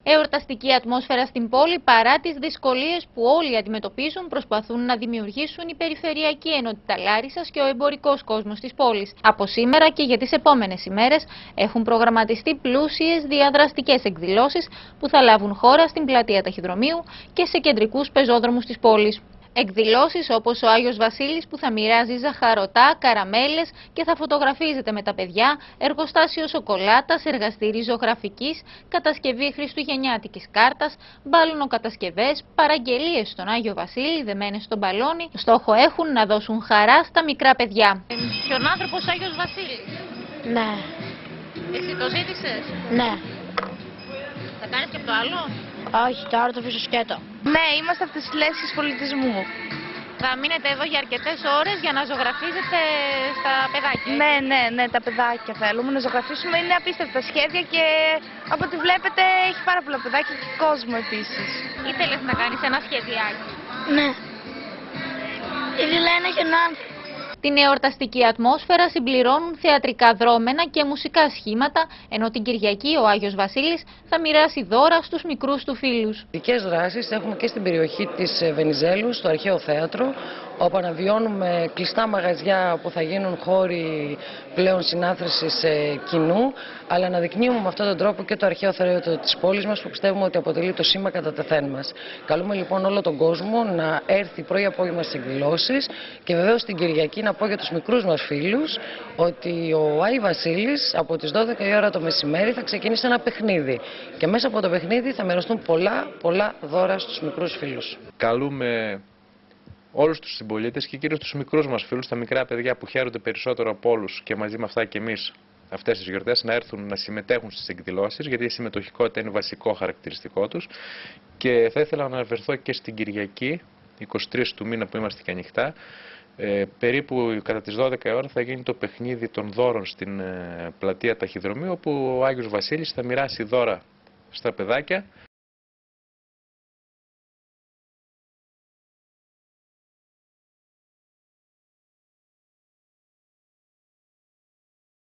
Εορταστική ατμόσφαιρα στην πόλη παρά τις δυσκολίες που όλοι αντιμετωπίζουν, προσπαθούν να δημιουργήσουν η Περιφερειακή Ενότητα Λάρισσας και ο εμπορικός κόσμος της πόλης. Από σήμερα και για τις επόμενες ημέρες έχουν προγραμματιστεί πλούσιες διαδραστικές εκδηλώσεις που θα λάβουν χώρα στην πλατεία Ταχυδρομείου και σε κεντρικούς πεζόδρομους της πόλης. Εκδηλώσεις όπως ο Άγιος Βασίλης που θα μοιράζει ζαχαρωτά, καραμέλες και θα φωτογραφίζεται με τα παιδιά, εργοστάσιο σοκολάτας, εργαστήρι ζωγραφικής, κατασκευή χριστουγεννιάτικης κάρτας, μπάλουνοκατασκευές, παραγγελίες στον Άγιο Βασίλη δεμένες στο μπαλόνι, στόχο έχουν να δώσουν χαρά στα μικρά παιδιά. Ποιον άνθρωπος Άγιος Βασίλης? Ναι. Εσύ το ζήτησες? Ναι. Θα κάνεις και το άλλο? Όχι, τώρα το αφήσω σκέτο. Ναι, είμαστε από τις λέξεις πολιτισμού. Θα μείνετε εδώ για αρκετές ώρες για να ζωγραφίζετε στα παιδάκια. Ναι, τα παιδάκια θέλουμε να ζωγραφίσουμε. Είναι απίστευτα σχέδια και από ό,τι βλέπετε έχει πάρα πολλά παιδάκια και κόσμο επίσης. Ήθελες να κάνεις ένα σχεδιάκι? Ναι. Ήθελα ένα χιονάνθη. Την εορταστική ατμόσφαιρα συμπληρώνουν θεατρικά δρόμενα και μουσικά σχήματα, ενώ την Κυριακή ο Άγιος Βασίλης θα μοιράσει δώρα στους μικρούς του φίλους. Ειδικές δράσεις έχουμε και στην περιοχή της Βενιζέλου, στο Αρχαίο Θέατρο, όπου αναβιώνουμε κλειστά μαγαζιά που θα γίνουν χώροι πλέον συνάθρησης κοινού, αλλά αναδεικνύουμε με αυτόν τον τρόπο και το αρχαίο θέατρο της πόλης μας, που πιστεύουμε ότι αποτελεί το σήμα κατά τεθέν μας. Καλούμε λοιπόν όλο τον κόσμο να έρθει πρωί-απόγευμα στις εκδηλώσεις και βεβαίως την Κυριακή να πω για τους μικρούς μας φίλους ότι ο Άι Βασίλης από τις 12 η ώρα το μεσημέρι θα ξεκινήσει ένα παιχνίδι και μέσα από το παιχνίδι θα μοιραστούν πολλά δώρα στους μικρούς φίλους. Καλούμε όλους τους συμπολίτες και κυρίως τους μικρούς μας φίλους, τα μικρά παιδιά που χαίρονται περισσότερο από όλους και μαζί με αυτά και εμείς αυτές τις γιορτές να έρθουν να συμμετέχουν στις εκδηλώσεις, γιατί η συμμετοχικότητα είναι βασικό χαρακτηριστικό τους. Και θα ήθελα να αναφερθώ και στην Κυριακή, 23 του μήνα που είμαστε και ανοιχτά, περίπου κατά τις 12 ώρα θα γίνει το παιχνίδι των δώρων στην πλατεία Ταχυδρομείου, όπου ο Άγιος Βασίλης θα μοιράσει δώρα στα παιδάκια